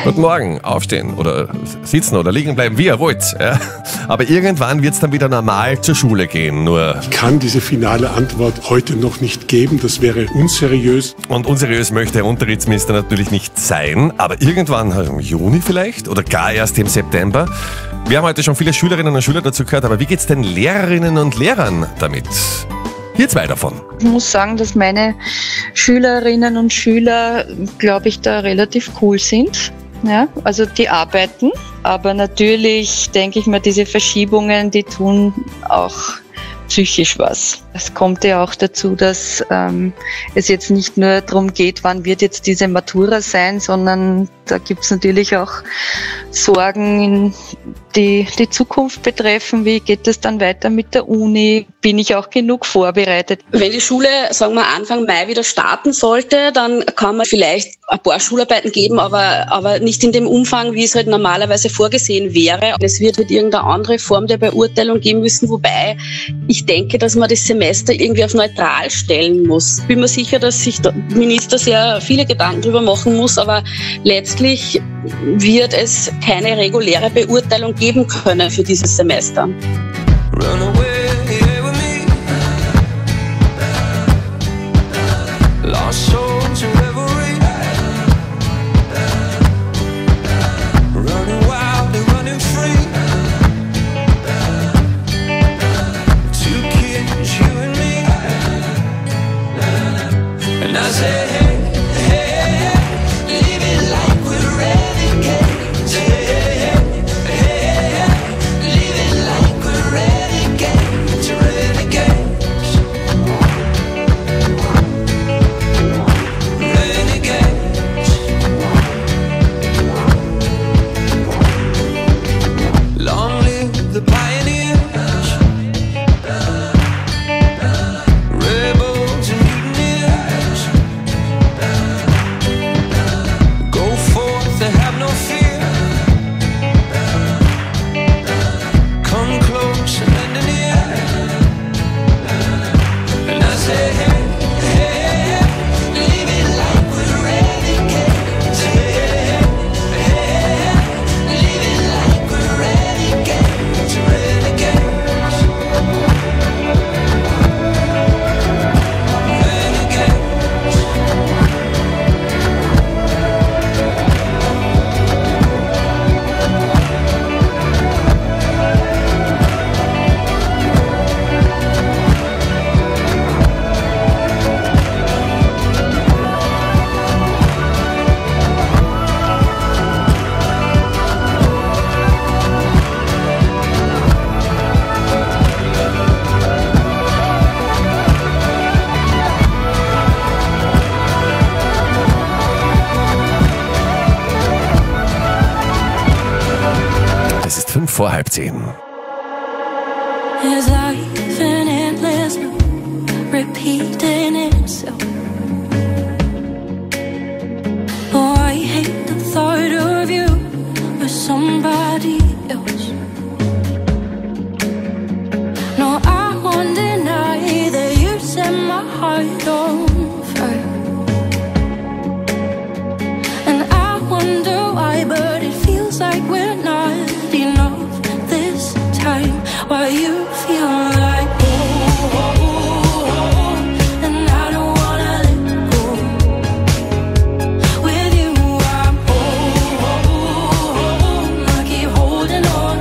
Guten Morgen, aufstehen oder sitzen oder liegen bleiben, wie ihr wollt. Ja. Aber irgendwann wird es dann wieder normal zur Schule gehen. Nur ich kann diese finale Antwort heute noch nicht geben, das wäre unseriös. Und unseriös möchte der Unterrichtsminister natürlich nicht sein, aber irgendwann im Juni vielleicht oder gar erst im September. Wir haben heute schon viele Schülerinnen und Schüler dazu gehört, aber wie geht's den Lehrerinnen und Lehrern damit? Hier zwei davon. Ich muss sagen, dass meine Schülerinnen und Schüler, glaube ich, da relativ cool sind. Ja, also die arbeiten, aber natürlich denke ich mir, diese Verschiebungen, die tun auch psychisch was. Es kommt ja auch dazu, dass es jetzt nicht nur darum geht, wann wird jetzt diese Matura sein, sondern da gibt es natürlich auch Sorgen, die die Zukunft betreffen. Wie geht es dann weiter mit der Uni? Bin ich auch genug vorbereitet? Wenn die Schule, sagen wir, Anfang Mai wieder starten sollte, dann kann man vielleicht ein paar Schularbeiten geben, aber nicht in dem Umfang, wie es halt normalerweise vorgesehen wäre. Es wird halt irgendeine andere Form der Beurteilung geben müssen, wobei ich denke, dass man das Semester irgendwie auf neutral stellen muss. Ich bin mir sicher, dass sich der Minister sehr viele Gedanken darüber machen muss, aber letztlich wird es keine reguläre Beurteilung geben können für dieses Semester. Es ist 5 vor halb 10. Is life an endless loop, repeating itself? Oh, I hate the thought of you with somebody else. No, I won't deny that you set my heart on fire. And I wonder why, but it feels like we're not enough this time. Why you feel like and I don't wanna let go. With you I'm I keep holding on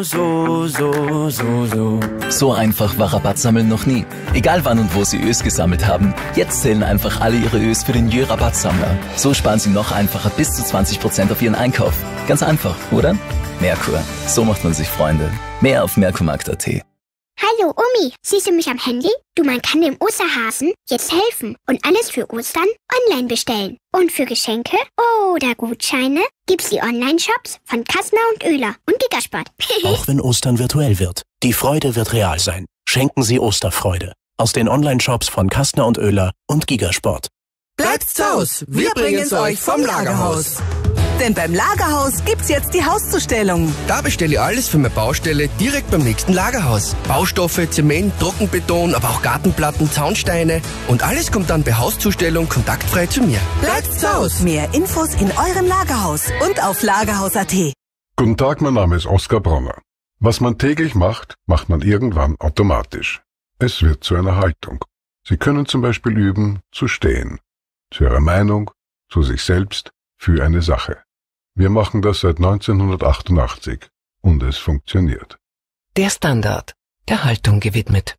So einfach war Rabattsammeln noch nie. Egal wann und wo Sie Ös gesammelt haben, jetzt zählen einfach alle Ihre Ös für den Jö-Rabattsammler. So sparen Sie noch einfacher bis zu 20% auf Ihren Einkauf. Ganz einfach, oder? Merkur. So macht man sich Freunde. Mehr auf merkurmarkt.at. Hallo Omi, siehst du mich am Handy? Du, man kann dem Osterhasen jetzt helfen und alles für Ostern online bestellen. Und für Geschenke oder Gutscheine gibt's die Online-Shops von Kastner und Oehler und Gigasport. Auch wenn Ostern virtuell wird, die Freude wird real sein. Schenken Sie Osterfreude aus den Online-Shops von Kastner und Oehler und Gigasport. Bleibt zu Haus, wir bringen's euch vom Lagerhaus. Denn beim Lagerhaus gibt's jetzt die Hauszustellung. Da bestelle ich alles für meine Baustelle direkt beim nächsten Lagerhaus. Baustoffe, Zement, Trockenbeton, aber auch Gartenplatten, Zaunsteine. Und alles kommt dann bei Hauszustellung kontaktfrei zu mir. Bleibt zu Haus. Mehr Infos in eurem Lagerhaus und auf lagerhaus.at. Guten Tag, mein Name ist Oskar Bronner. Was man täglich macht, macht man irgendwann automatisch. Es wird zu einer Haltung. Sie können zum Beispiel üben, zu stehen. Zu Ihrer Meinung, zu sich selbst, für eine Sache. Wir machen das seit 1988 und es funktioniert. Der Standard, der Haltung gewidmet.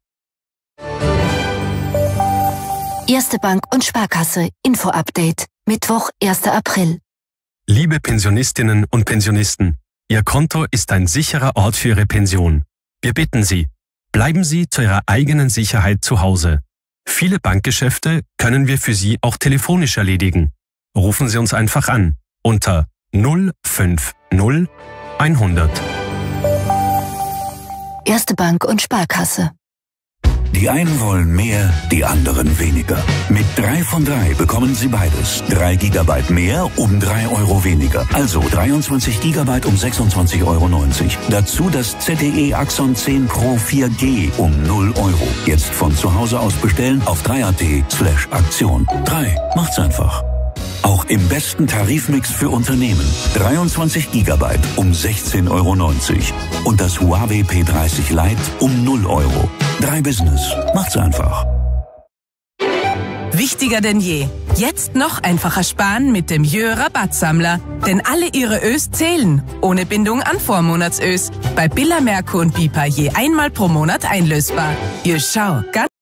Erste Bank und Sparkasse, Info-Update, Mittwoch, 1. April. Liebe Pensionistinnen und Pensionisten, Ihr Konto ist ein sicherer Ort für Ihre Pension. Wir bitten Sie, bleiben Sie zu Ihrer eigenen Sicherheit zu Hause. Viele Bankgeschäfte können wir für Sie auch telefonisch erledigen. Rufen Sie uns einfach an unter 050 100. Erste Bank und Sparkasse. Die einen wollen mehr, die anderen weniger. Mit 3 von 3 bekommen Sie beides. 3 GB mehr um 3 Euro weniger. Also 23 GB um 26,90 Euro. Dazu das ZTE Axon 10 Pro 4G um 0 Euro. Jetzt von zu Hause aus bestellen auf 3.at/Aktion. 3 macht's einfach. Auch im besten Tarifmix für Unternehmen. 23 GB um 16,90 Euro. Und das Huawei P30 Lite um 0 Euro. 3 Business. Macht's einfach. Wichtiger denn je. Jetzt noch einfacher sparen mit dem Jö-Rabattsammler. Denn alle Ihre Ös zählen. Ohne Bindung an Vormonatsös. Bei Billa, Merkur und Bipa je einmal pro Monat einlösbar. Ihr Schau, ganz